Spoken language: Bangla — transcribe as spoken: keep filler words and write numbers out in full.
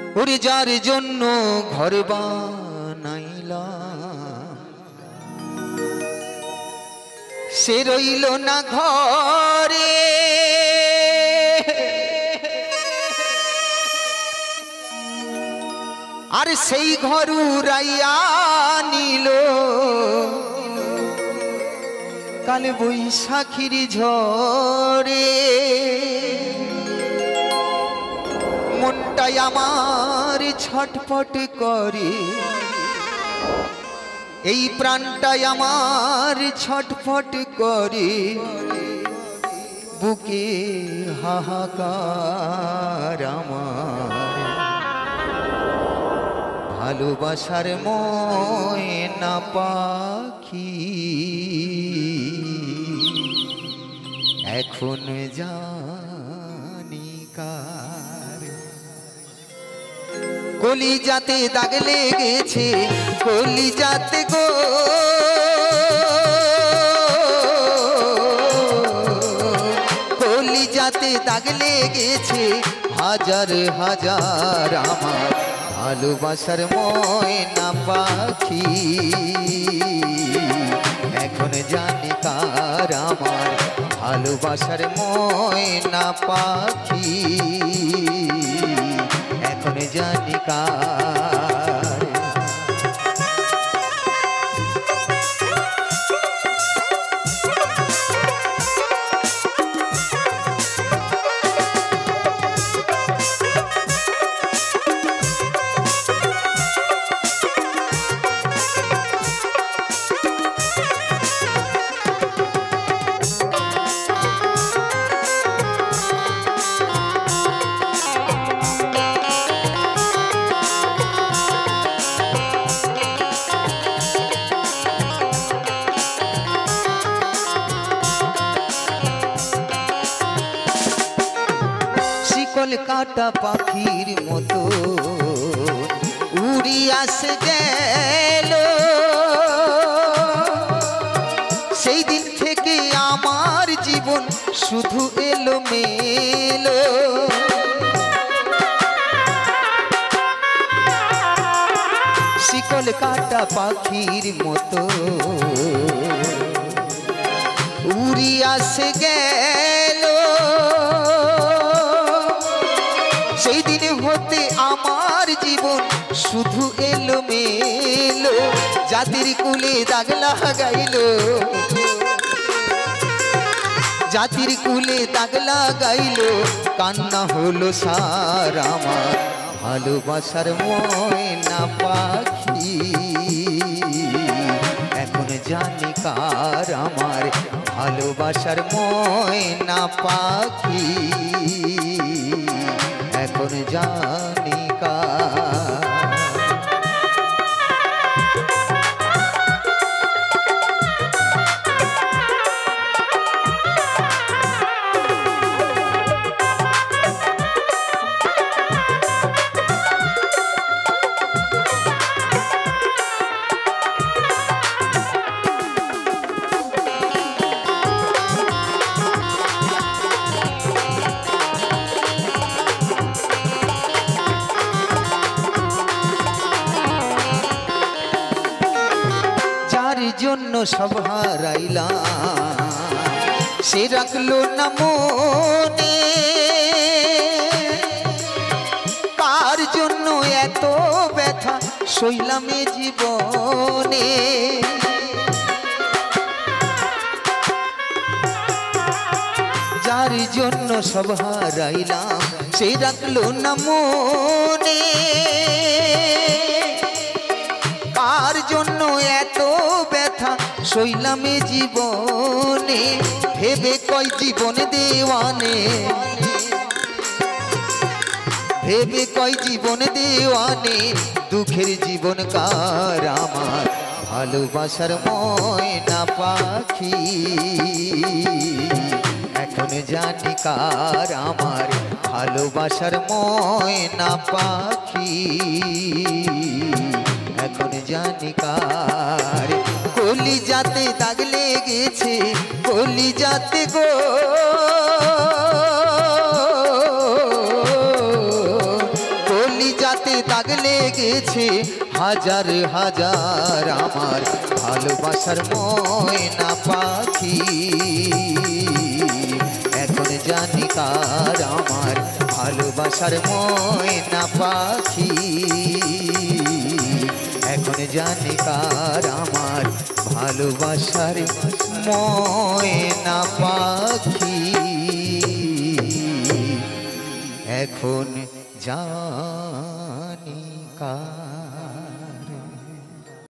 ওরে যার জন্য ঘর বানাইলাম সে রইল না ঘরে, আর সেই ঘর উড়াইয়া নিল কাল বৈশাখীর ঝড়ে। মনটাই আমার ছটফট করে, এই প্রাণটাই আমার ছটফট করে, বুকে হাহাকার আমার ভালোবাসার ময়না পাখি এখন জানি কার। কলিজাতে দাগ লেগেছে, কলিজাতে গো কলিজাতে দাগ লেগেছে, হাজার হাজার আমার ভালোবাসার ময়না পাখি এখন জানি কার। আমার ভালোবাসার ময়না পাখি এখন জানি কার। কলকাতা পাখির মতো উড়িয়াছে গেল, সেই দিন থেকে আমার জীবন শুধু এলো মেলো। শিকল কাটা পাখির মতো উড়িয়াছে গেল, সেই দিন হতে আমার জীবন শুধু এলো মেলো। জাতির কুলে দাগ লাগাইল, জাতির কুলে দাগ লাগাইল, কান্না হলো সার আমার ভালোবাসার ময়না পাখি এখন জানি কার। আমার ভালোবাসার ময়না পাখি এখন জানি কার। জন্য সব হারাইলাম সে রাখলো না মনে, কার জন্য এত ব্যথা সইলামে জীবনে। যার জন্য সব হারাইলাম সে রাখলো না মনে, কার জন্য এত ব্যথা সইলামে জীবনে। ভেবে কয় জীবন দেওয়ানে, ভেবে কয় জীবন দেওয়ানে, দুঃখের জীবন কার। আমার ভালোবাসার ময়না পাখি এখন জানি কার। আমার ভালোবাসার ময়না পাখি এখন জানি কার। কলিজাতে দাগ লেগেছে, কলিজাতে গো কলিজাতে দাগ লেগেছে হাজার হাজার আমার ভালোবাসার ময়না পাখি। এখন জানি কার আমার ভালোবাসার ময়না পাখি। এখন জানি কার আমার ভালোবাসার ময়না পাখি। এখন জানি কার।